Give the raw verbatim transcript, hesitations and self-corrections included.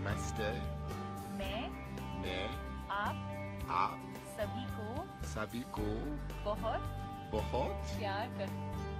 नमस्ते। मैं मैं आप आप सभी को सभी को बहुत बहुत प्यार करती हूँ।